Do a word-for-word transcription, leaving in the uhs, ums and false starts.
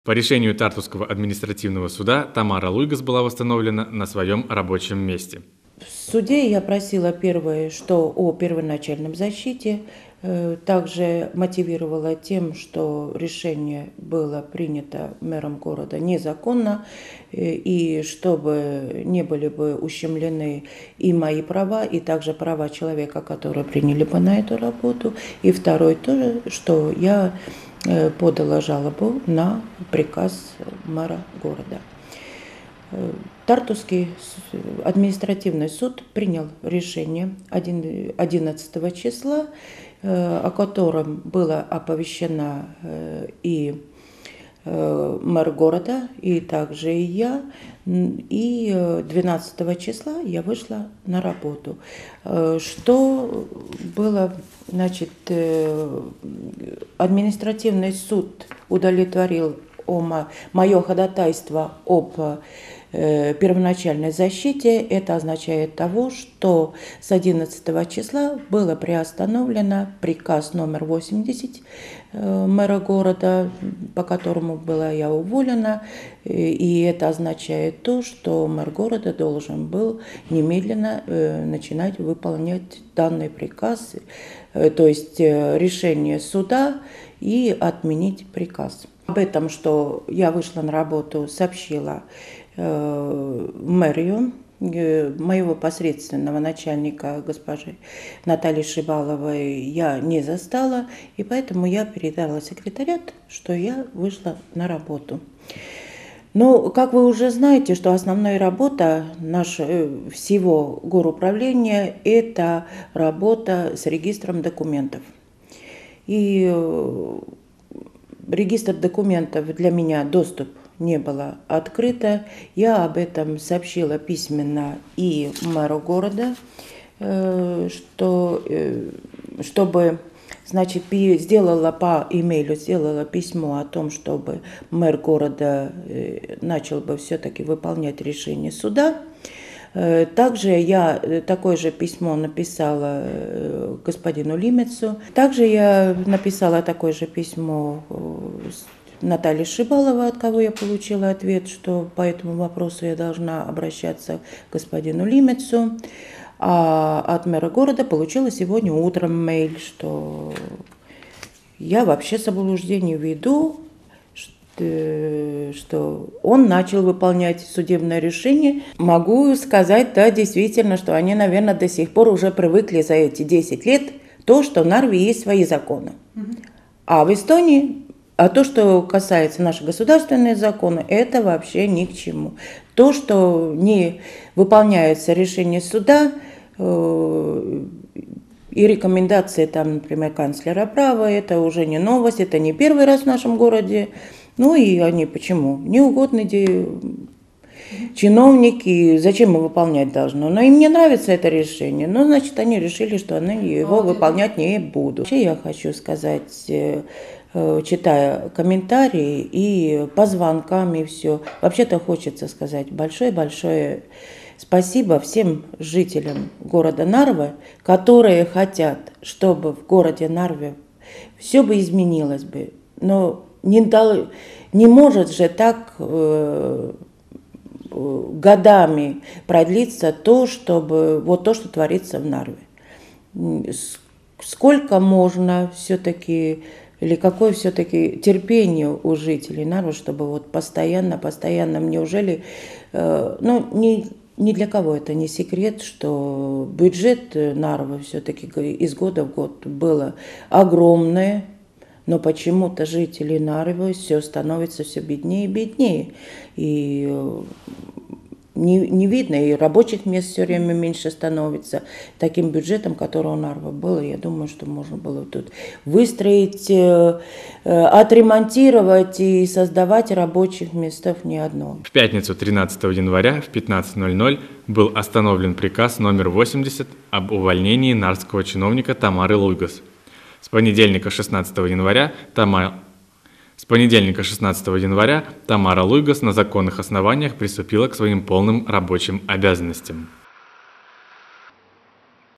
По решению Тартусского административного суда Тамара Луйгас была восстановлена на своем рабочем месте. В суде я просила первое, что о первоначальном защите, также мотивировала тем, что решение было принято мэром города незаконно, и чтобы не были бы ущемлены и мои права, и также права человека, которые приняли бы на эту работу. И второе тоже, что я подала жалобу на приказ мэра города. Тартусский административный суд принял решение одиннадцатого числа, о котором была оповещена и мэр города, и также и я. И двенадцатого числа я вышла на работу. Что было, значит, административный суд удовлетворил мое ходатайство об первоначальной защите. Это означает того, что с одиннадцатого числа было приостановлено приказ номер восемьдесят мэра города, по которому была я уволена. И это означает то, что мэр города должен был немедленно начинать выполнять данный приказ, то есть решение суда, и отменить приказ. Об этом, что я вышла на работу, сообщила э, мэрию, э, моего посредственного начальника, госпожи Натальи Шибаловой, я не застала, и поэтому я передала секретариат, что я вышла на работу. Но, как вы уже знаете, что основная работа нашего всего горуправления – это работа с регистром документов. И регистр документов для меня доступ не было открыто. Я об этом сообщила письменно и мэру города, что, чтобы, значит, сделала по имейлу, сделала письмо о том, чтобы мэр города начал бы все-таки выполнять решение суда. Также я такое же письмо написала господину Лимецу. Также я написала такое же письмо Наталье Шибаловой, от кого я получила ответ, что по этому вопросу я должна обращаться к господину Лимецу. А от мэра города получила сегодня утром мейл, что я вообще соблуждение веду, что он начал выполнять судебное решение. Могу сказать, да, действительно, что они, наверное, до сих пор уже привыкли за эти десять лет то, что в Нарве есть свои законы. А в Эстонии, а то, что касается наших государственных законов, это вообще ни к чему. То, что не выполняется решение суда, и рекомендации, там, например, канцлера права, это уже не новость, это не первый раз в нашем городе. Ну и они почему? Неугодные чиновники, зачем мы выполнять должны? Но им не нравится это решение, ну, значит, они решили, что они его а, выполнять не будут. Вообще я хочу сказать, читая комментарии и по звонкам и все, вообще-то хочется сказать большое-большое спасибо всем жителям города Нарвы, которые хотят, чтобы в городе Нарве все бы изменилось бы, но не, дал, не может же так э, годами продлиться то, чтобы, вот то, что творится в Нарве. Сколько можно все-таки, или какое все-таки терпение у жителей Нарвы, чтобы вот постоянно, постоянно, неужели, э, ну, не... Ни для кого это не секрет, что бюджет Нарвы все-таки из года в год было огромное, но почему-то жители Нарвы все становится все беднее и беднее. И не, не видно, и рабочих мест все время меньше становится. Таким бюджетом, который у Нарвы был, я думаю, что можно было тут выстроить, отремонтировать и создавать рабочих местов не одно. В пятницу тринадцатого января в пятнадцать ноль ноль был остановлен приказ номер восемьдесят об увольнении нарвского чиновника Тамары Луйгас. С понедельника шестнадцатого января Тамара... С понедельника шестнадцатого января Тамара Луйгас на законных основаниях приступила к своим полным рабочим обязанностям.